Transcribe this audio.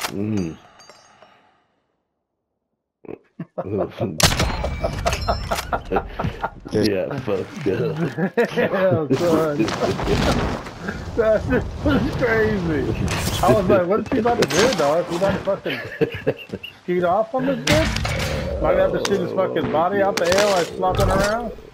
Mm. Yeah, fucked up. Damn, son. That shit was crazy. I was like, what's he about to do, dog? He about to fucking skeet off on this bitch? Am I gonna have to shoot his fucking body out the air like flopping around?